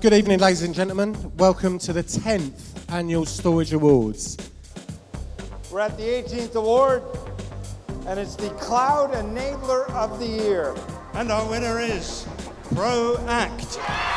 Good evening, ladies and gentlemen. Welcome to the 10th Annual Storage Awards. We're at the 18th award, and it's the Cloud Enabler of the Year. And our winner is Proact.